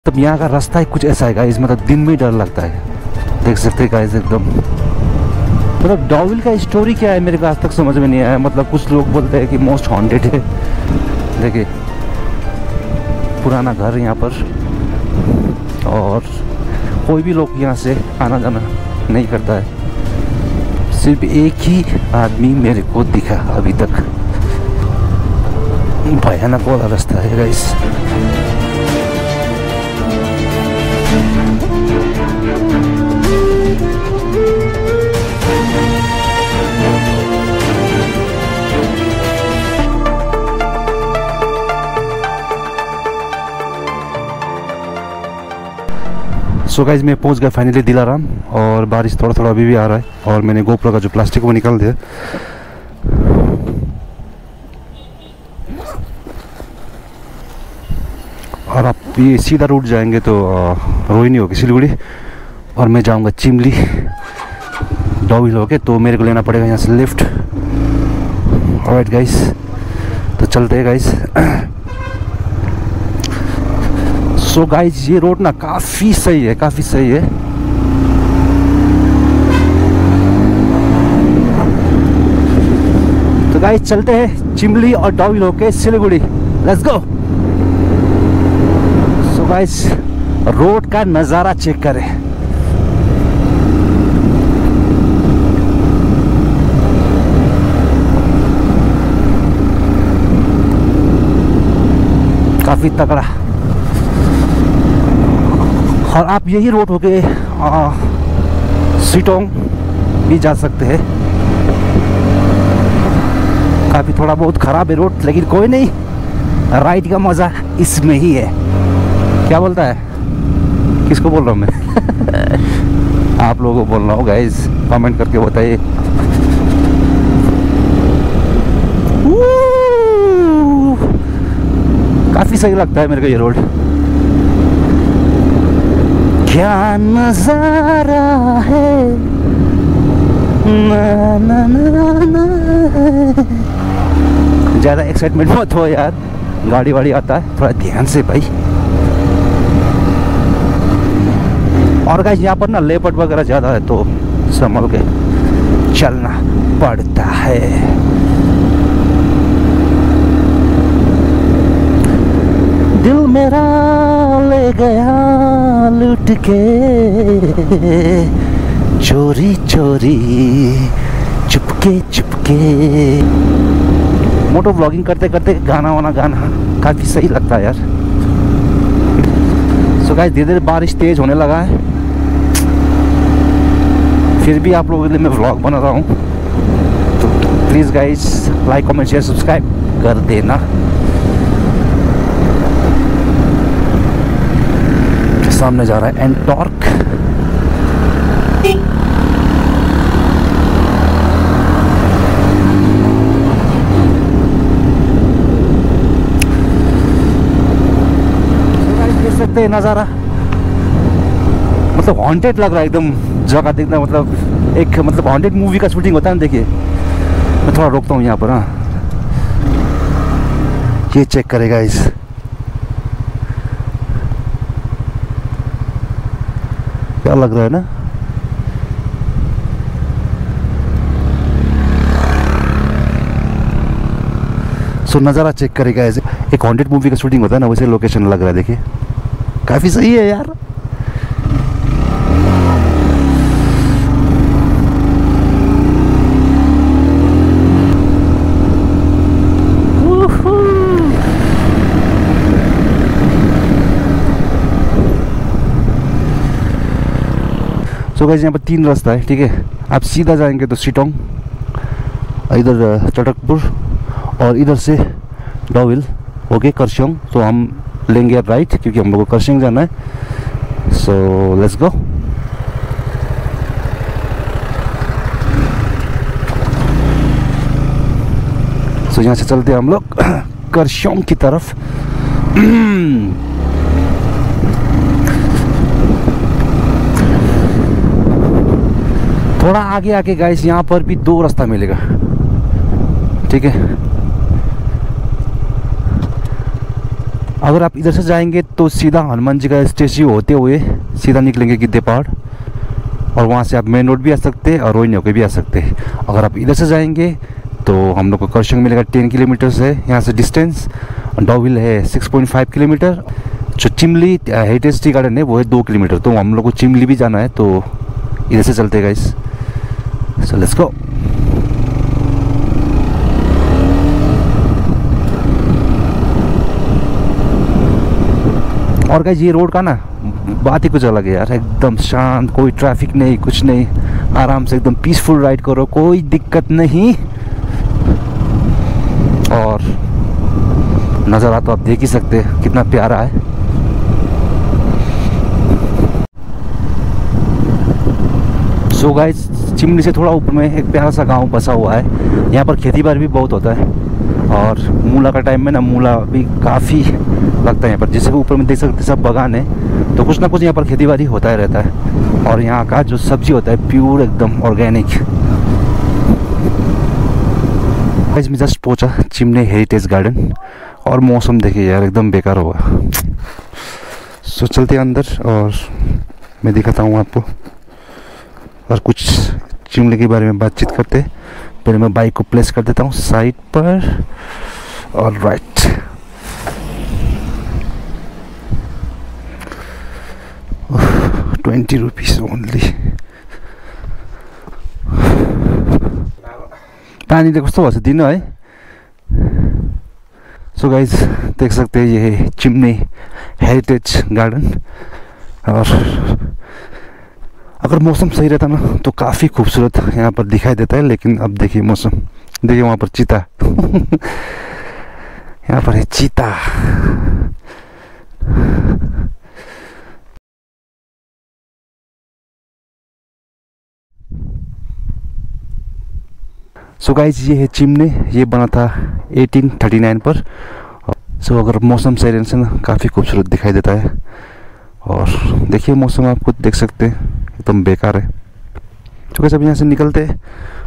तब यहाँ का रास्ता ही कुछ ऐसा है गाइस, मतलब दिन में डर लगता है। देख सकते हैं गाइस एकदम, मतलब डॉविल का स्टोरी क्या है मेरे को आज तक समझ में नहीं आया। मतलब कुछ लोग बोलते हैं कि मोस्ट हॉन्टेड है। देखिए पुराना घर यहाँ पर, और कोई भी लोग यहाँ से आना जाना नहीं करता है। सिर्फ एक ही आदमी मेरे को दिखा अभी तक। भयानक वाला रास्ता है गाइस। सो गाइस मैं पहुंच गया फाइनली दिलाराम, और बारिश थोड़ा थोड़ा अभी भी आ रहा है, और मैंने गोप्रो का जो प्लास्टिक वो निकाल दिया। और आप ये सीधा रूट जाएंगे तो रोहिणी होगी सिलीगुड़ी, और मैं जाऊंगा चिमली डॉविल होके, तो मेरे को लेना पड़ेगा यहाँ से लिफ्ट। ऑलराइट गाइस, तो चलते हैं गाइस। सो गाइस ये रोड ना काफ़ी सही है, काफ़ी सही है। तो गाइस चलते हैं चिमली और डॉविल होके Siliguri. Let's go. So guys road का नज़ारा चेक करें। काफ़ी तगड़ा। और आप यही रोड होके सिटोंग भी जा सकते हैं। काफ़ी थोड़ा बहुत ख़राब है रोड, लेकिन कोई नहीं, राइड का मज़ा इसमें ही है। क्या बोलता है, किसको बोल रहा हूँ मैं? आप लोगों को बोल रहा हूँ गाइस, कमेंट करके बताइए। काफ़ी सही लगता है मेरे को ये रोड। क्या नजारा है, ना ना ना ना। ज़्यादा एक्साइटमेंट मत हो यार, गाड़ी वाड़ी आता है, थोड़ा ध्यान से भाई। और गाइस यहाँ पर ना लेपर्ड वगैरह ज़्यादा है, तो संभल के चलना पड़ता है। दिल मेरा ले गया लूट के, चोरी चोरी चुपके चुपके। मोटो व्लॉगिंग करते करते गाना वाना गाना काफ़ी सही लगता है यार। सो गाइस धीरे धीरे बारिश तेज़ होने लगा है, फिर भी आप लोगों के लिए मैं व्लॉग बना रहा हूँ, तो please guys like comment share subscribe कर देना। सामने जा रहा है एंटॉर्क। देख सकते हैं नज़ारा, मतलब हॉन्टेड लग रहा है एकदम जगह देखना। मतलब एक मतलब हॉन्टेड मूवी का शूटिंग होता है ना। देखिए मैं थोड़ा रोकता हूँ यहाँ पर। हाँ ये चेक करेगा इस, क्या लग रहा है ना। सो नज़ारा चेक करेगा ऐसे, एक हॉन्टेड मूवी का शूटिंग होता है ना, वैसे लोकेशन लग रहा है। देखिए काफ़ी सही है यार। तो गाइस यहाँ पर 3 रास्ता है, ठीक है। आप सीधा जाएंगे तो सिटोंग, इधर चटकपुर, और इधर से डॉविल ओके करशोंग। तो हम लेंगे राइट, क्योंकि हम लोग को करशोंग जाना है। So let's go. सो यहाँ से चलते हैं हम लोग करशोंग की तरफ। थोड़ा आगे आके गाइस यहाँ पर भी 2 रास्ता मिलेगा, ठीक है। अगर आप इधर से जाएंगे तो सीधा हनुमान जी का स्टेच्यू होते हुए सीधा निकलेंगे गिद्धे पहाड़, और वहाँ से आप मेन रोड भी आ सकते हैं और रोहिणी होकर भी आ सकते हैं। अगर आप इधर से जाएंगे तो हम लोग को करशंग मिलेगा 10 किलोमीटर है यहाँ से डिस्टेंस। डॉविल है 6.5 किलोमीटर। जो चिमली हेरिटेज टी गार्डन है वो है 2 किलोमीटर। तो हम लोग को चिमली भी जाना है, तो इधर से चलते गाइस। So let's go. और गाइस ये रोड का ना बात ही कुछ अलग है यार, एकदम शांत, कोई ट्रैफिक नहीं, कुछ नहीं, आराम से एकदम पीसफुल राइड करो, कोई दिक्कत नहीं। और नज़ारा तो आप देख ही सकते हैं कितना प्यारा है। सो गाइस चिमनी से थोड़ा ऊपर में एक प्यारा सा गांव बसा हुआ है। यहाँ पर खेती बाड़ी भी बहुत होता है, और मूला का टाइम में ना मूला भी काफ़ी लगता है यहाँ पर। जैसे ऊपर में देख सकते सब बागान है, तो कुछ ना कुछ यहाँ पर खेती बाड़ी होता ही रहता है। और यहाँ का जो सब्जी होता है प्योर एकदम ऑर्गेनिक। गाइस मैं जस्ट पहुँचा चिमनी हेरिटेज गार्डन, और मौसम देखिए यार एकदम बेकार होगा। सो चलते हैं अंदर और मैं दिखाता हूँ आपको, और कुछ चिमनी के बारे में बातचीत करते। पहले मैं बाइक को प्लेस कर देता हूँ साइड पर। और राइट, ₹20 ओन्ली। पानी तो कस्तो भएछ दिनु है। सो गाइज देख सकते हैं ये है चिमनी हेरिटेज गार्डन। और अगर मौसम सही रहता ना तो काफ़ी खूबसूरत यहाँ पर दिखाई देता है, लेकिन अब देखिए मौसम, देखिए वहाँ पर चीता यहाँ पर है चीता। सो गाइज ये है चिमनी, ये बना था 1839 पर। सो अगर मौसम सही रहने से ना काफ़ी खूबसूरत दिखाई देता है। और देखिए मौसम आप खुद देख सकते हैं एकदम बेकार है। तो कैसे अब यहाँ से निकलते हैं।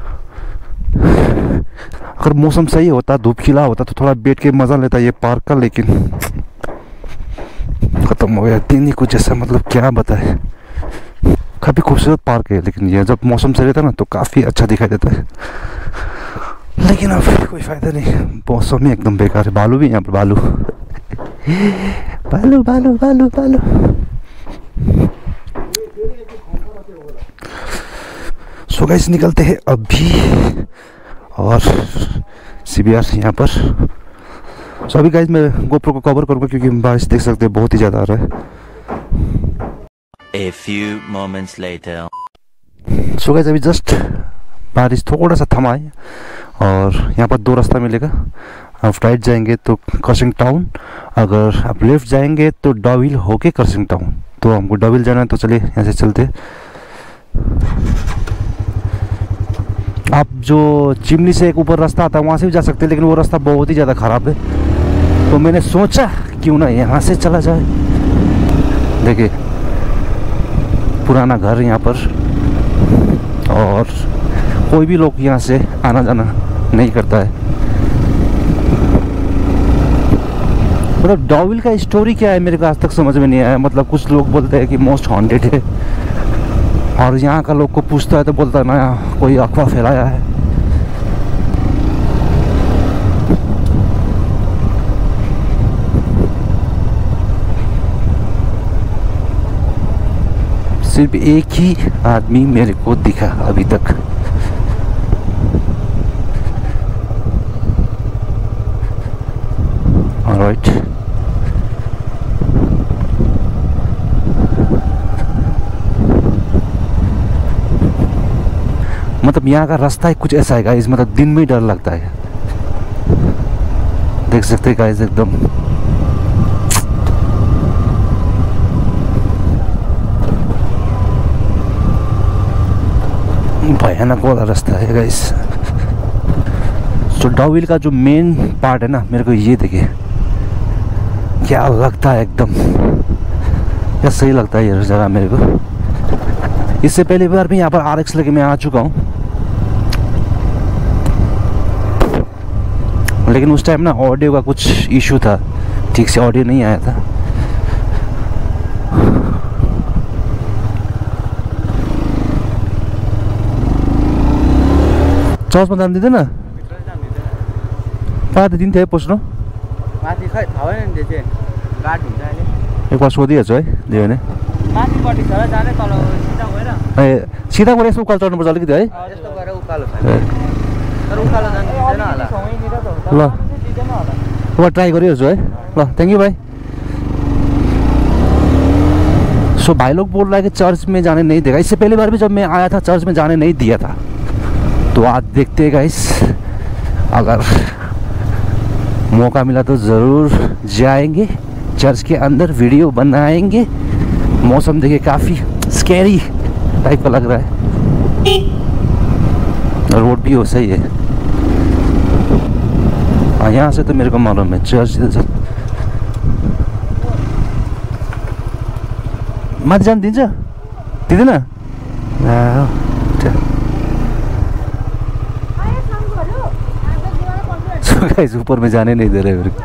अगर मौसम सही होता, धूप खिला होता तो थोड़ा बैठ के मज़ा लेता ये पार्क का, लेकिन ख़त्म हो गया दिन ही कुछ ऐसा, मतलब क्या बताए। काफ़ी खूबसूरत पार्क है, लेकिन ये जब मौसम सही रहता ना तो काफ़ी अच्छा दिखाई देता है। लेकिन अब कोई फ़ायदा नहीं, मौसम ही एकदम बेकार है। भालू भी यहाँ पर, भालू भालू भालू भालू भालू। सो गाइस निकलते हैं अभी, और CBR यहाँ पर। सो अभी गाइस मैं गोप्रो को कवर करूँगा क्योंकि बारिश देख सकते हैं बहुत ही ज़्यादा आ रहा है। A few moments later. So guys अभी जस्ट बारिश थोड़ा सा थमा है, और यहाँ पर 2 रास्ता मिलेगा। आप राइट जाएंगे तो करसिंग टाउन, अगर आप लेफ्ट जाएंगे तो डॉविल होके करसिंग टाउन। तो हमको डॉविल जाना है, तो चलिए यहाँ से चलते। आप जो चिमनी से एक ऊपर रास्ता आता है वहाँ से भी जा सकते हैं, लेकिन वो रास्ता बहुत ही ज़्यादा ख़राब है। तो मैंने सोचा क्यों ना यहाँ से चला जाए। देखिए पुराना घर यहाँ पर, और कोई भी लोग यहाँ से आना जाना नहीं करता है। मतलब डॉविल का स्टोरी क्या है मेरे को आज तक समझ में नहीं आया। मतलब कुछ लोग बोलते हैं कि मोस्ट हॉन्टेड है, और यहाँ का लोग को पूछता है तो बोलता है ना कोई अफवाह फैलाया है। सिर्फ एक ही आदमी मेरे को दिखा अभी तक। ऑलराइट, मतलब यहाँ का रास्ता ही कुछ ऐसा है गाइस, मतलब दिन में ही डर लगता है। देख सकते हैं गाइस एकदम भयानक वाला रास्ता है गाइस। तो डॉविल का जो मेन पार्ट है ना, मेरे को ये देखिए क्या लगता है, एकदम क्या सही लगता है ये जगह मेरे को। इससे पहले बार भी यहाँ पर RX लेके मैं आ चुका हूँ, लेकिन उस टाइम ना ऑडियो का कुछ इशू था, ठीक से ऑडियो नहीं आया था। चर्चमा जानु दिँदैन? पा त दिन्थ्यो है पस्नु। माथि खै थाहा भएन नि त्यो चाहिँ गाड हुन्छ अहिले। एकबार सोधिहाल्छु है दियो भने। माथिपट्टि छ र जाने तल सिधा गएर ए सिधा गएर यसो उकालो चढ्नुपर्छ अलिकति है। यस्तो गएर उकालो छ तर उकालो जानु दिँदैन होला। ल अब ट्राई गरिहेर्छु है। ल थैंक यू भाई। सो भाई लोग बोल रहा है कि चर्च में जाने नहीं देगा। इससे पहली बार भी जब मैं आया था चर्च में जाने नहीं दिया था। तो आज देखते हैं गाइस, अगर मौका मिला तो ज़रूर जाएंगे चर्च के अंदर, वीडियो बनाएंगे। मौसम देखिए काफ़ी स्कैरी टाइप का लग रहा है और रोड भी हो सही है। हाँ यहाँ से तो मेरे को मालूम है चर्च माथि जान दिन्छ दिँदैन? गाइस ऊपर में जाने नहीं दे रहे मेरे को।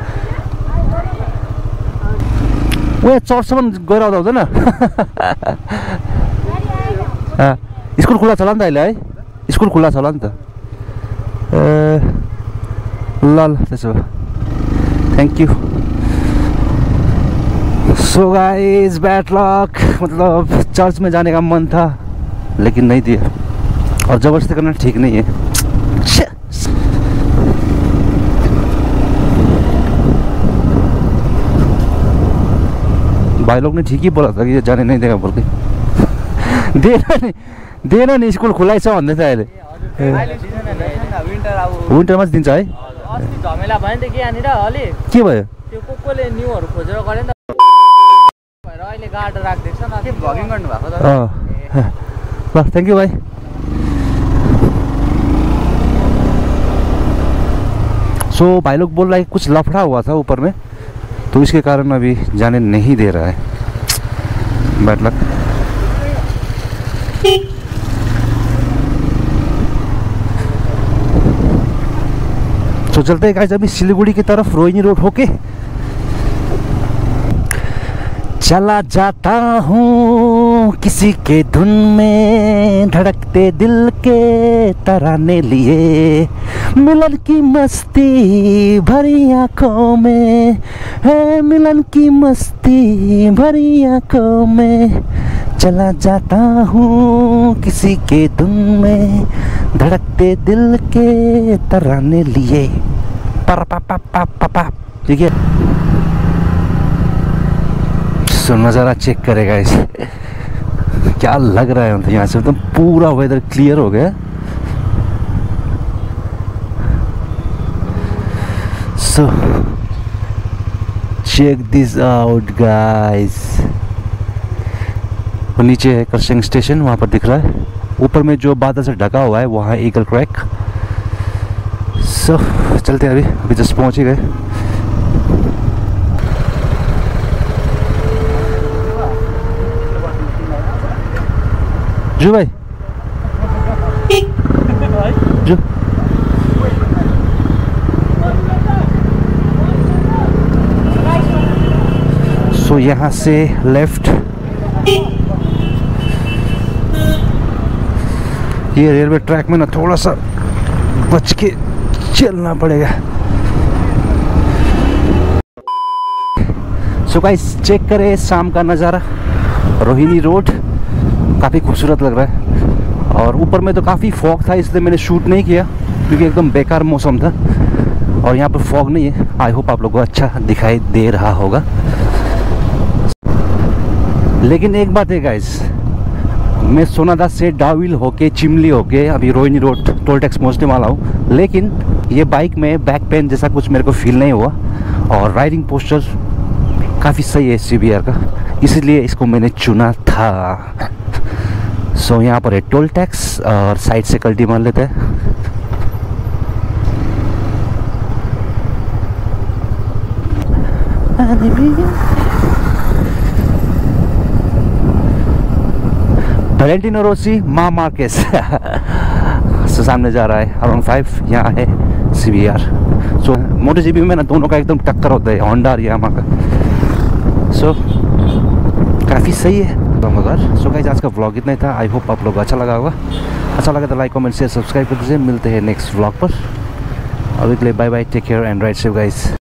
वो चर्चसम्म गएर आउँदा हुँदैन? स्कुल खुल्ला छ होला नि त अहिले है? स्कुल खुल्ला छ होला नि त। ल ल त्यसो भए thank you. So guys bad luck, मतलब चर्च में जाने का मन था लेकिन नहीं दिया और ज़बरदस्ती करना ठीक नहीं है। भाई लोग ने ठीक ही बोला था कि ये जाने नहीं देगा बोल के। देना नि स्कुल खुलाइ छ भन्दै थियो अहिले। विन्टरमा चाहिँ दिन्छ है? अस्ति झमेला भयो नि त के यहाँनिर अलि। के भयो? त्यो कोले न्युहरू खोजेर गरे नि त भएर अहिले गार्ड राख्दैछ न। के भगिङ गर्नु भएको त? ल थैंक यू भाई। सो भाई लोग बोल रहा है कुछ लफड़ा हुआ था ऊपर में, तो इसके कारण अभी जाने नहीं दे रहा है। Bad luck. तो चलते हैं गाइस अभी सिलीगुड़ी की तरफ, रोहिणी रोड होके। चला जाता हूँ किसी के धुन में, धड़कते दिल के तराने लिए, मिलन की मस्ती भरी आँखों में है, मिलन की मस्ती भरी आँखों में। चला जाता हूँ किसी के धुन में, धड़कते दिल के तराने लिए। पर पा पा पा पा पा। ठीक है, नज़ारा चेक करेगा इसे, क्या लग रहा है मतलब यहाँ से एकदम पूरा वेदर क्लियर हो गया। So check this out guys. नीचे है कर्सियंग स्टेशन, वहाँ पर दिख रहा है। ऊपर में जो बादल से ढका हुआ है वहाँ है ईगल क्रैक। सो चलते हैं, अभी जस्ट पहुँच ही गए। जो भाई जो सो यहाँ से लेफ्ट, ये रेलवे ट्रैक में ना थोड़ा सा बच के चलना पड़ेगा। सो गाइस चेक करें शाम का नज़ारा, रोहिणी रोड काफ़ी खूबसूरत लग रहा है। और ऊपर में तो काफ़ी फॉग था इसलिए मैंने शूट नहीं किया क्योंकि एकदम बेकार मौसम था। और यहाँ पर फॉग नहीं है। आई होप आप लोगों को अच्छा दिखाई दे रहा होगा। लेकिन एक बात है गाइस, मैं सोनादा से डाविल होके चिमली होके अभी रोहिणी रोड टोल टैक्स पहुँचने वाला हूँ, लेकिन ये बाइक में बैक पेन जैसा कुछ मेरे को फील नहीं हुआ और राइडिंग पोस्चर काफ़ी सही है CBR का, इसलिए इसको मैंने चुना था। सो यहाँ पर है टोल टैक्स और साइड से कल्टी मार लेते हैं। वैलेंटिनो रोसी माँ मार्केस। सो सामने जा रहा है अराउंड 5, यहाँ है CBR। सो मोटो जीपी में ना दोनों का एकदम टक्कर होता है, होंडा और यामा का। सो काफ़ी सही है मगर। सो गाइस आज का व्लॉग इतना ही था। आई होप आप लोग को अच्छा लगा होगा। अच्छा लगा तो लाइक कमेंट शेयर सब्सक्राइब कर दीजिए। मिलते हैं नेक्स्ट व्लॉग पर। अभी के लिए bye bye, take care and ride safe guys.